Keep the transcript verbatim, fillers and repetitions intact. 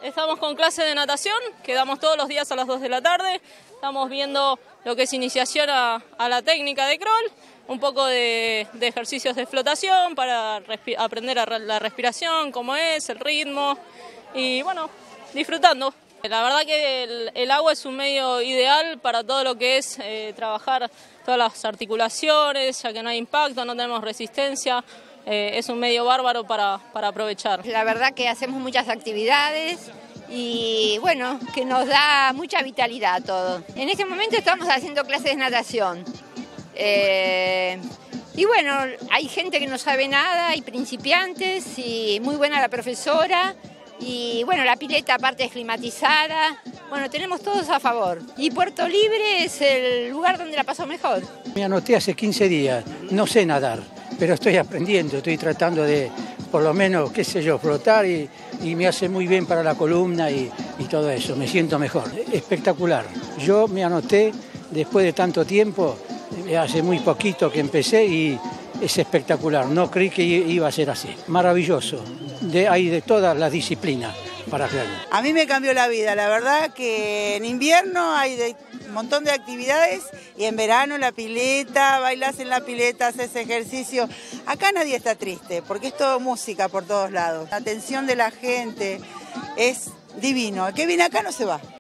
Estamos con clase de natación, que damos todos los días a las dos de la tarde. Estamos viendo lo que es iniciación a, a la técnica de crawl, un poco de, de ejercicios de flotación para aprender a la respiración, cómo es, el ritmo y bueno, disfrutando. La verdad que el, el agua es un medio ideal para todo lo que es eh, trabajar todas las articulaciones, ya que no hay impacto, no tenemos resistencia. Eh, es un medio bárbaro para, para aprovechar. La verdad que hacemos muchas actividades y bueno, que nos da mucha vitalidad a todo. En este momento estamos haciendo clases de natación. Eh, y bueno, hay gente que no sabe nada, hay principiantes y muy buena la profesora. Y bueno, la pileta aparte es climatizada. Bueno, tenemos todos a favor. Y Puerto Libre es el lugar donde la paso mejor. Me anoté hace quince días, no sé nadar, pero estoy aprendiendo, estoy tratando de, por lo menos, qué sé yo, flotar y, y me hace muy bien para la columna y, y todo eso, me siento mejor, espectacular. Yo me anoté después de tanto tiempo, hace muy poquito que empecé y es espectacular, no creí que iba a ser así, maravilloso, de, hay de todas las disciplinas para hacerlo. A mí me cambió la vida, la verdad que en invierno hay de, un montón de actividades y en verano la pileta, bailás en la pileta, haces ejercicio. Acá nadie está triste porque es todo música por todos lados. La atención de la gente es divino, el que viene acá no se va.